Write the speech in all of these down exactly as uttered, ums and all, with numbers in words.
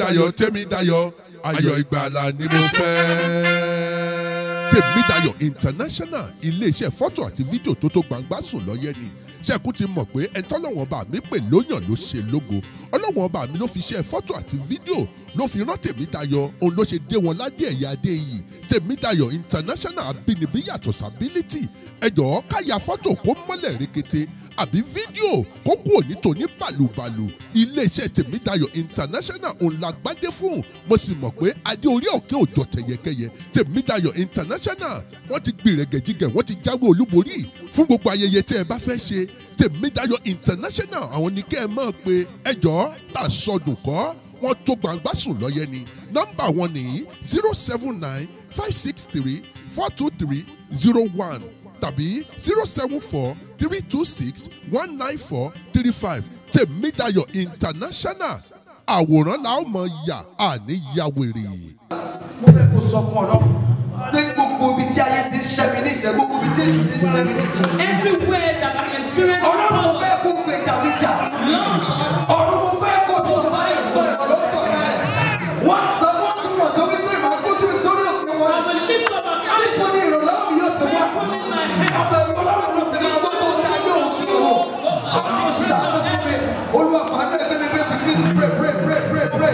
Tèmídayọ̀ Tèmídayọ̀ ayọ̀ ìgbàlà ni mo fẹ́. Tèmídayọ̀ International iléeṣẹ́ fọ́tò àti fídíò tó tó gbangba sùn lọ́yẹ́ ni. Ṣẹ́kù ti mọ̀ pé ẹni tọ́lọ́wọ́n ọba mi pè lóyàn ló ṣe lógo. Ọlọ́wọ́n ọba mi ló fi ṣe fọ́tò àti fídíò ló fi rán Tèmídayọ̀, òun ló ṣe dé wọn ládé ẹ̀yà adé yìí. Tèmídayọ̀ International abínibí yàtọ̀ sábílítì. Ẹ jọ̀ọ́ ká ya fọ́tò kó mọ́lẹ̀ rekete àbí fídíò kó kú òní tòní bàlùbàlù. Iléeṣẹ́ Tèmídayọ̀ International òun la gbádé fún. Mo sì mọ̀ pé adé orí òkè òjò tẹ̀yẹkẹyẹ. Tèmídayọ̀ International wọ́n ti gbìrẹ̀gẹ̀jigẹ̀, wọ́n ti jáwé olúborí fún gbogbo ayẹyẹ tí ẹ bá fẹ́ ṣe. Tèmídayọ̀ International àwọn ni kẹ́ ẹ mọ̀ pé ẹ jọ̀ọ́ tà sọdùn kọ́ wọ́n tó gbangba sùn lọ́yẹ́ ni. Nọ́mbà wọn nìyí zero seven nine five six three four two three zero one tàbí zero seven four three two six one nine four three five. Tèmídayọ̀ International àwòrán la ó mọ yà àní ya wèrè. Mo fẹ́ kó sọ fún Ọlọ́run pé gbogbo ibi tí ayé ti ń ṣẹ́ mi ní ìṣẹ́, gbogbo ibi tí èṣù ti ń ṣẹ́ mi ní ìṣẹ́. Everywhere that I'm experiencing. Ọlọ́run mo fẹ́ kó gbèjà mi jà. Ọ̀run mo fẹ́ kó sọ báyìí sọ ìrànlọ́wọ́ sọ báyìí. Wọ́n sọ wọ́n tún wọ̀ sọ wípé màá gbójú mi sórí òkè wọn. Nípo ni ìrànlọ́wọ́ mi yóò ti wá. Ọ̀bẹ̀ Ọlọ́run ló ti máa wọ́n tó ta yóò ti wọ̀. Ọlọ́run ṣàánú fún mi. Olúwa pàdé ẹgbẹ́ mi bẹ́ẹ̀ begin to pray pray pray pray pray.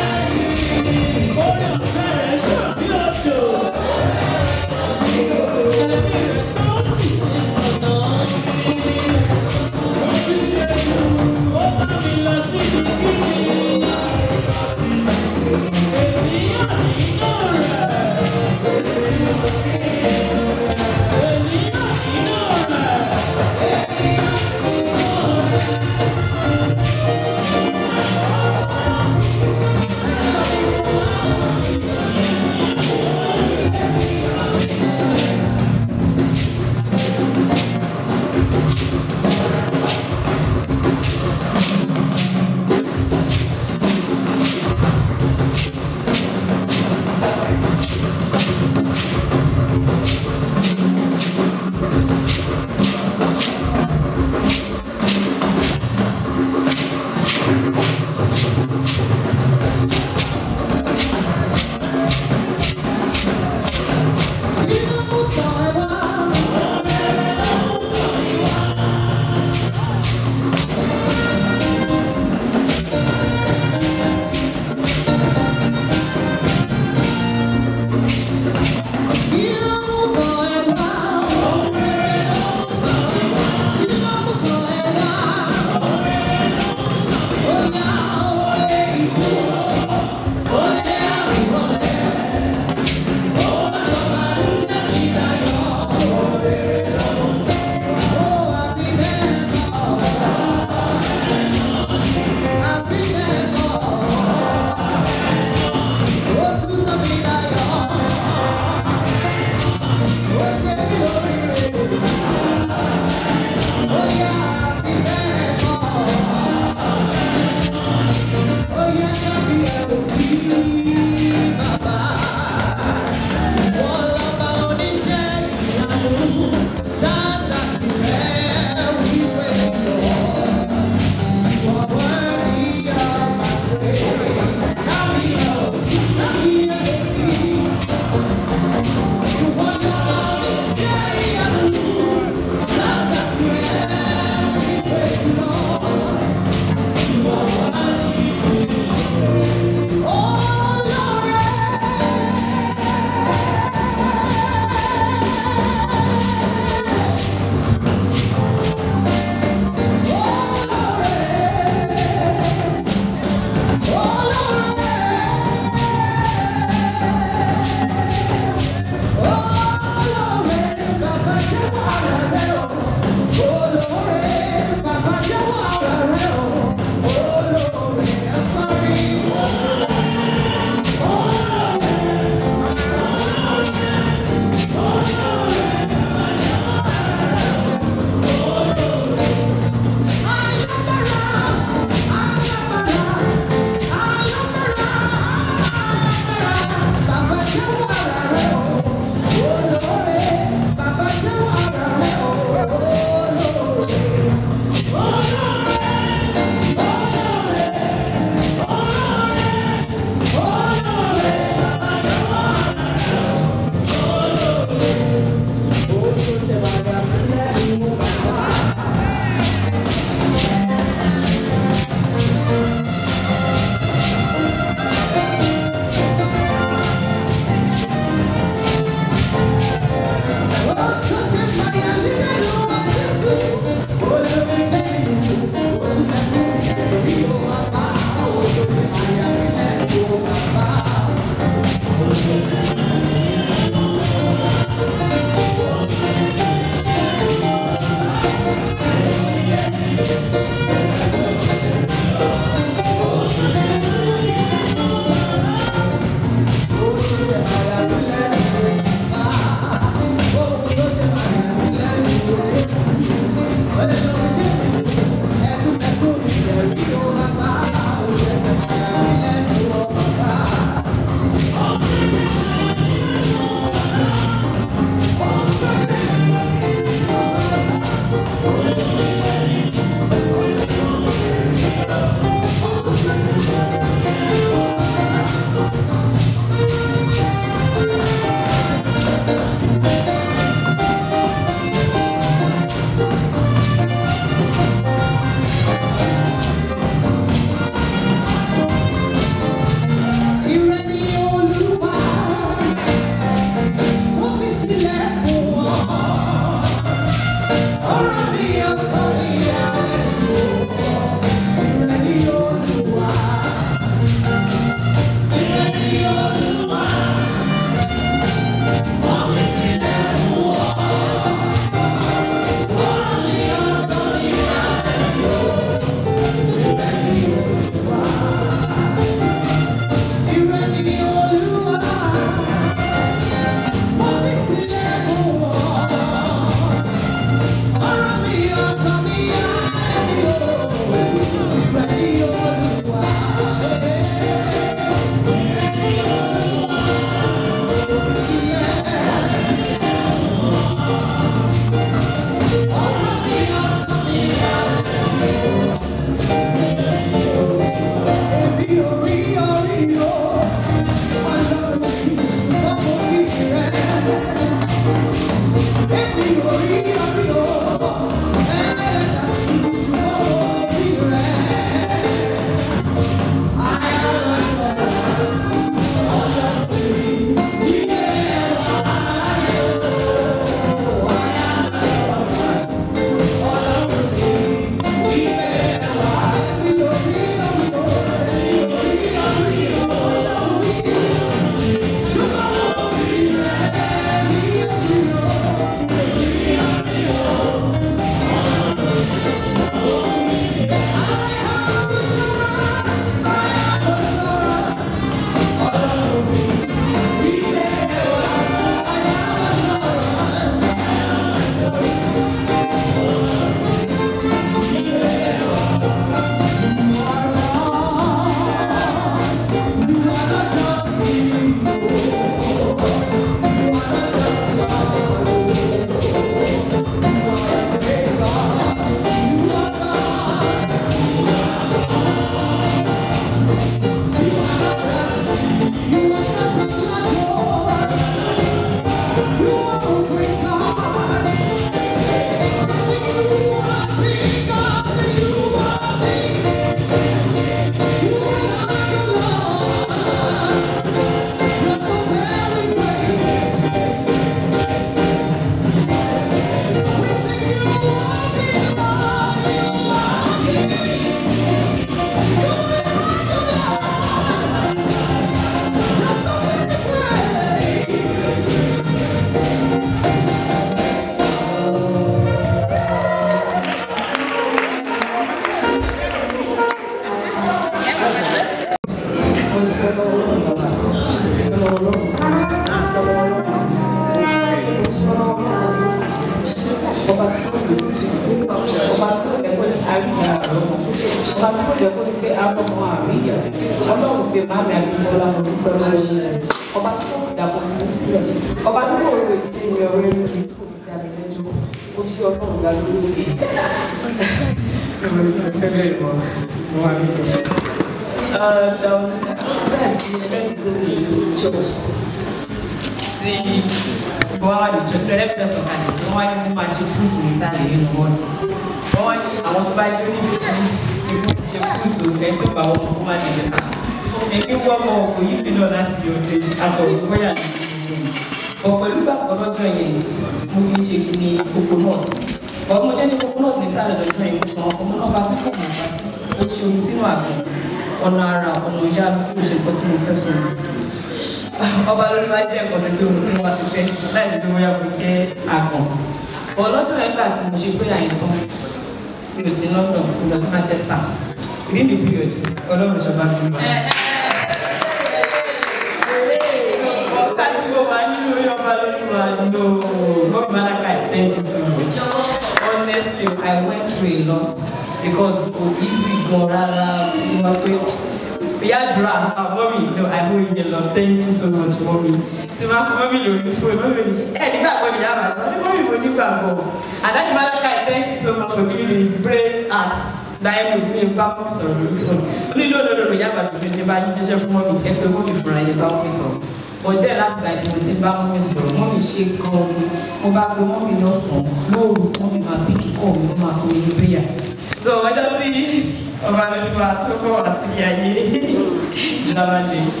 Ọjọ́ láti láti mo ti bá mọ́mí sọ̀rọ̀ mọ́mí ṣe gan-an mo bá pe mọ́mí lọ́sàn-án lóòrù mọ́mí máa bí kíkọ́ mi ló máa fún mi ní prayer. So ọjọ́ tí ọba lóluwà tó bọ̀ wá sí ayé ìjọba dé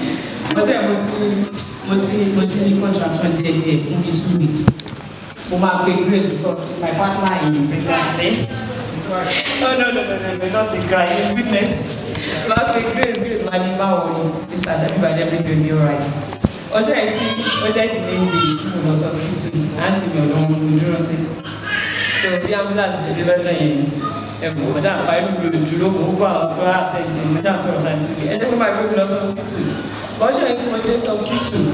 ọjọ́ ẹ̀ mo ti mo ti mo ti ní contraction díẹ̀ díẹ̀ fún bíi two weeks mo máa pe grace because my partner in pregnancy no no no no no not in cry in witness máa pe grace grace máa ní báwo ni sister ṣe bíbá everything will be alright ọjọ́ ẹ̀ tí ọjọ́ ẹ̀ tí lè ń di tí mo lọ sí hospital àǹtí mi ọ̀dọ́ mo dúró sí so bí ambulance ṣe dé lọ́jọ́ yẹn ẹ̀bùn ọjà àpá inú mi ò dúró mo gbọ́ àwọn tó rà tẹ̀sí ọjà àti ọ̀sán àti mi ẹ̀jẹ̀ kó máa gbé mi lọ sí hospital ọjọ́ ẹ̀ tí mo dé sí hospital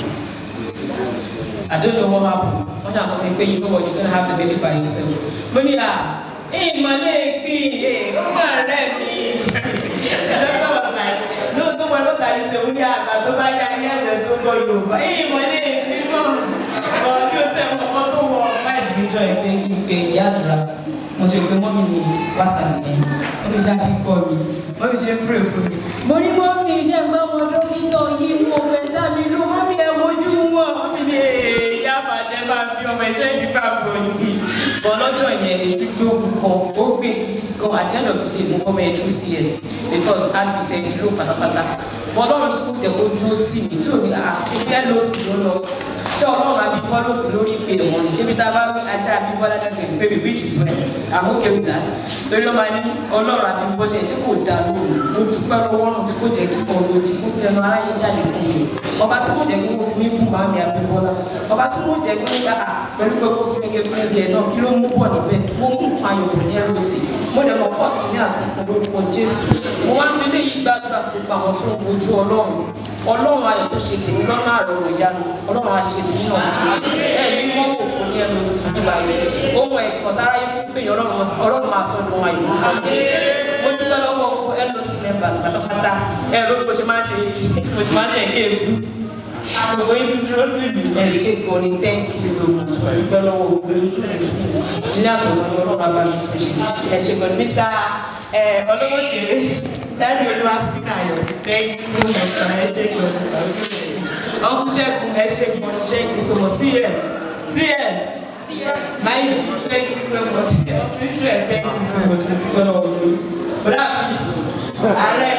I don't know what happened wọ́n ṣàǹsọ mi pé you know what you gonna have the baby by yourself mo ní à ẹ̀ ìmọ̀lẹ́ ìpín ẹ̀ ó máa rẹ̀ mí the doctor was like no no wọ́n ló ta ìṣe orí àgbà tó bá yá ayé ẹ̀jẹ̀ tó gbọ́ Yorùbá ẹ̀ ìmọ̀lẹ́ ìpín náà ọ̀ ní o tẹ́ ọkọ̀ tó wọ ọ̀pá ìdíjọ́ ìpín kí n pe ìyá àdúrà mo ṣe pé mọ́mí mi whatsapp yẹn wọ́n mi ṣáà fi kọ́ mi wọ́n mi ṣe ń pray fún mi. mo ní mọ́mí iṣẹ́ ń bá wọn dókítà yìí wọn fẹ́ dá mi ló mọ́mí ẹ wojú wọn mọ́mí ni ìyá àbàdẹ máa fi ọmọ iṣẹ́ ìdíbà bọ̀ yìí. bọ́ lọ́jọ́ yẹn èṣù tó kọ ó gbé gidi gan àjẹ́lọ̀ dídì mo kọ́ mẹ́ẹ̀ two cs because heart beat ẹ̀ ti ló pátápátá. bọ́ lọ́run tí kò tẹ̀ kó dúró tì mí tí ò ní àṣepẹ́ ló sì ló lọ tí ọlọ́run abíbọ́ ló sì lórí ìpè wọn ní ṣébi tá a bá rí ajá abíbọ́ láti ṣe pé bíbí ìtì fún ẹ I'm okay with that lórí ọmọ ní ọlọ́run abíbọ́ lẹ̀ ṣé kò dáa lóhùn mo dúpẹ́ lọ́wọ́ ọ̀run tí kò jẹ́ kí ọ̀rọ̀ òdì kó tẹnu aráyé jáde fún mi ọba tí kò jẹ́ kí wọ́n fún mi kú máa mi abíbọ́lá ọba tí kò jẹ́ kí wọ́n gbà pẹ̀lú pé kó fún ege fún ege náà kí ló mú bọ̀ níbẹ̀ mo mú nǹkan ayọ̀bọ̀ ní ẹrù sí mo dẹ̀ mọ̀ pọ́ọ̀tù ní àti orúkọ Jésù mo wá fi lé yìí gbàdúrà fún gbogbo àwọn tó ń wojú ọlọ́run ọlọ́run ayọ̀ tó ṣe tèmi lọ́nà àròrò ìyanu ọlọ́run á ṣe tèmi náà ẹ̀ ní wọ́n kò fún ní ẹnu sí nígbà yẹn ohun ẹ̀kọ́ sára yẹn fún pé ọlọ́run máa sọ ọdún ayọ̀ nípa Jésù mo dúpẹ́ lọ́wọ́ gbogbo L O C members pátápátá ẹ̀ ló bó ṣe máa ń ṣe bó ṣe máa ń ṣe kéèkú gbogbo yìí ti dúró tì mí ẹ̀ ṣe kọ́ ni thank you so much mo dúpẹ́ lọ́wọ́ gbogbo ojú mi sí ilé àtọ̀wọ́ ni ọlọ́run bá mi tún ṣe ẹ̀ ṣe kọ́ ni Mr ọlọ́wọ́ kéré Daddy Olúwa sí ayọ̀ thank you so much ẹ ṣe kọ́ ni ọkùn ṣẹ́gun ẹ ṣe kọ́ thank you so much sí ẹ̀ sí ẹ̀ báyìí thank you so much ọkùnrin ṣe thank you so much mo fi gbọ́dọ̀ wọ̀ lórí bọ́dà fíìsì ààrẹ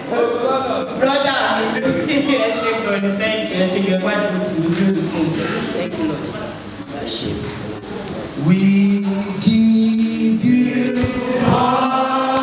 brọ́dà mi ẹ ṣe kọ́ ni thank you ẹ ṣe kọ́ wá ní ti ojú mi sí thank you Lord. We give you all.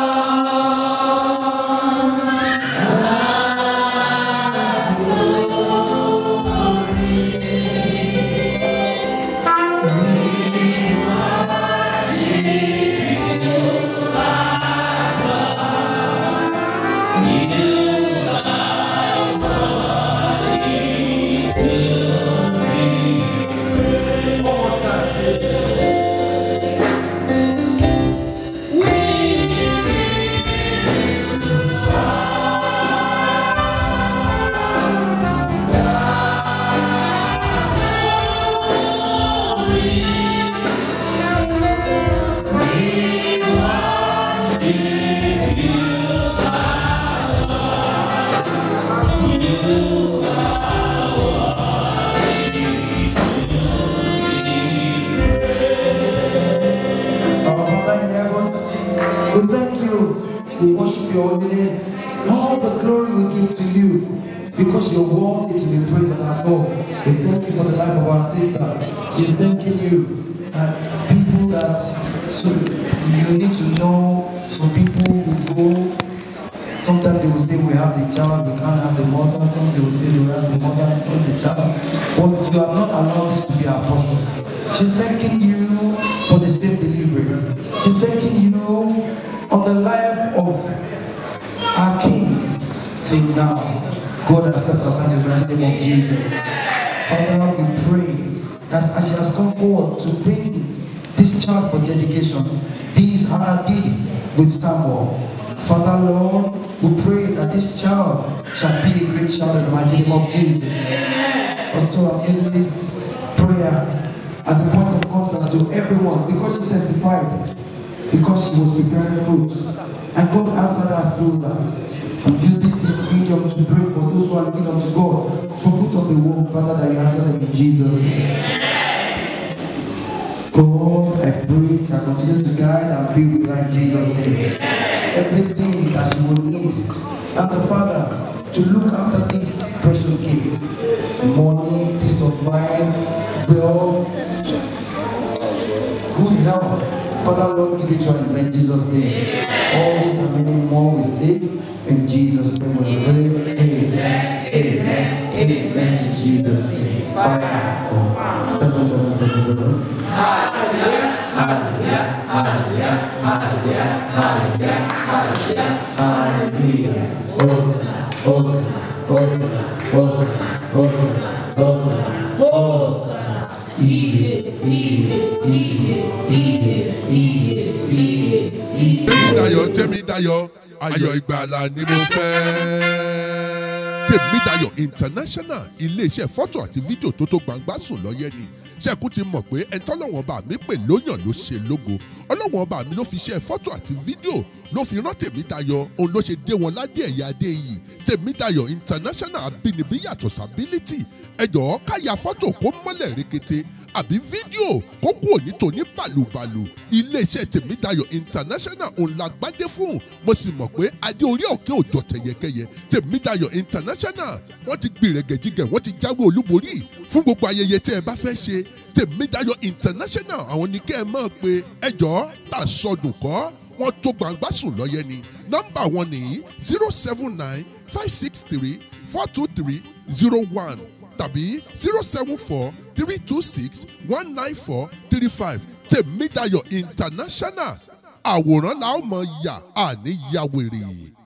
All the glory we give to you because you're worthy to be praised and adored. We thank you for the life of our sister. She's thanking you. And people that so you need to know, some people will go, sometimes they will say we have the child, we can't have the mother, some they will say we have the mother, not the child. But you have not allowed this to be our portion. She's thanking you for the safe delivery. She's thanking you on the life of our King till now. God accept our in the mighty name of Jesus. Father, we pray that as she has come forward to bring this child for dedication, this Hannah did with Samuel. Father, Lord, we pray that this child shall be a great child in the mighty name of Jesus. Also, I'm using this prayer as a point of contact to everyone because she testified, because she was preparing fruits. And God answered her through that. And you did this medium to pray for those who are looking unto God for fruit of the womb, Father, that you answer them in Jesus' name. God, I pray, shall continue to guide and be with her in Jesus' name. Everything that she will need, and the Father, to look after this precious gift. Money, peace of mind, wealth, good health. Father, Lord, give it to us in Jesus' name. All this and many more we seek. In Jesus' name we pray. Amen. Amen. Amen. In Jesus' name. Fire. Seven, seven, seven, seven. Hallelujah. Hallelujah. Hallelujah. Hallelujah. Hallelujah. Hallelujah. Hallelujah. Hosanna. Hosanna. Hosanna. Hosanna. Hosanna. Hosanna. Hosanna. Ire, ire, ire, ire, ire, ire, ire. Tèmídayọ̀, Tèmídayọ̀, ayọ̀ ìgbàlà ni mo fẹ́. Tèmídayọ̀ International ilé-iṣẹ́ fọ́tò àti fídíò tó tó gbangba sùn lọ́yẹ́ ni. Ṣẹ́kù ti mọ̀ pé ẹni tọ́lọ́wọ́n ọba mi pè lóyàn ló ṣe lógo. Ọlọ́wọ́n ọba mi ló fi ṣe fọ́tò àti fídíò ló fi rán Tèmídayọ̀, òun ló ṣe dé wọn ládé ẹ̀yà adé yìí. Tèmídayọ̀ International abínibí yàtọ̀ sábílítì. Ẹ jọ̀ọ́ ká ya fọ́tò kó mọ́lẹ̀ rekete àbí fídíò kó kú òní tòní bàlùbàlù. Ilé-iṣẹ́ Tèmídayọ̀ International òun la gbádé fún. Mo sì mọ̀ pé adé orí òkè òjò tẹ̀yẹkẹyẹ. Tèmídayọ̀ International wọ́n ti gbìrẹ̀gẹ̀jigẹ̀ wọ́n ti jáwé olúborí fún gbogbo ayẹyẹ tí ẹ bá fẹ́ ṣe. Tèmídayọ̀ International àwọn ni kẹ́ ẹ mọ̀ pé ẹjọ́ tà sọdùn kọ́ wọ́n tó gbangba sùn lọ́yẹ́ ni. Nọ́mbà wọn nìyí zero seven nine five six three four two three zero one tàbí zero seven four three two six one nine four three five. Tèmídayọ̀ International àwòrán la ó mọ̀ yà àní yàwèrè.